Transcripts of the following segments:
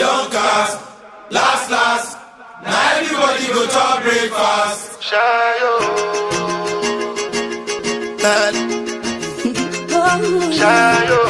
don't cast. Last. Now everybody go to breakfast. Shayo. Shayo.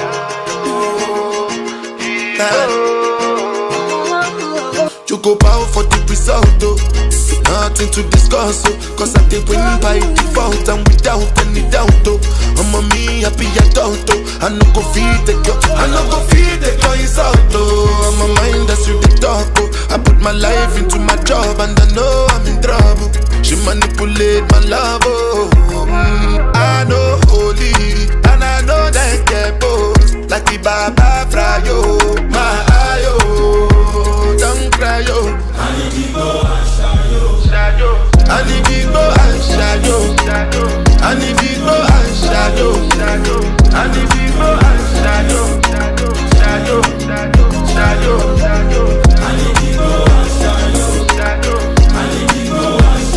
You go bow for the result, oh. Nothing to discuss, oh. Cause I did win by default and without any doubt, oh. I'm a me happy adult, oh. I no go feed the girl, insult, oh. I'm a mind that's you the talk, oh. I put my life into my job and I know I'm in trouble. She manipulate my love, oh. I know holy and I know that get both. Like the Baba Frayo, my ayo. Don't cry, yo. I need to go and shayo. I need to go and shayo. I need to go and shayo. I need to go and shayo. I need to go and shayo. I need to go and shayo. I need to go and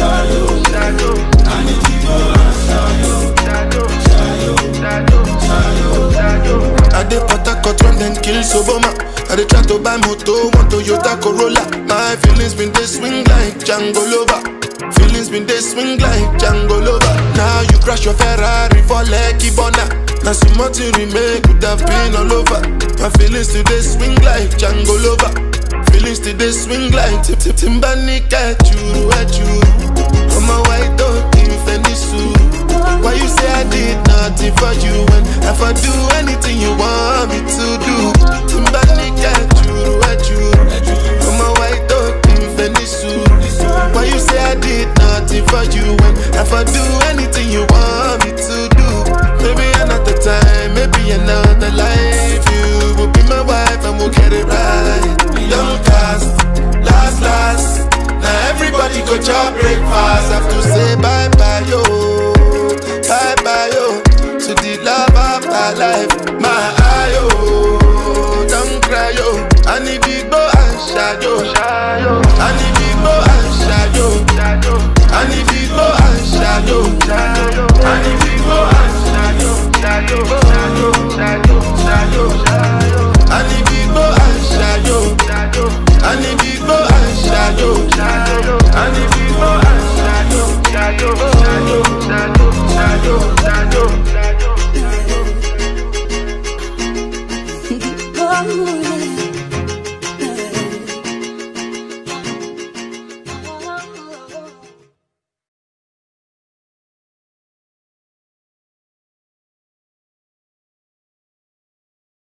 shayo. I dey put a cut run then kill Soboma. I dey try to buy moto, one Toyota Corolla. My feelings been they swing like Django Lover. Feelings been they swing like Django Lover. Now you crash your Ferrari for Lucky Bona. Now some more to remake could have been all over. My feelings today swing like Django Lover. Feelings today swing like Timbani at you. I'm a white dog in Fenisu. Why you say I did nothing for you when if I do anything you want me to do? Timbani at you. I'm a white dog in Fenisu. Why you say I did nothing for you when if I do anything you want me to do? Maybe another time, maybe another life. You will be my wife and we'll get it right. Don't cast, last. Now everybody go chop breakfast. Have to say bye-bye, yo. Bye-bye, yo. To the love of my life. My ayo. Don't cry, yo. I need to go and shayo. I need to go and shayo. I need to go and shayo. I need to go and shayo. I need to go and shayo. I need to go and shayo. I need to go and shayo.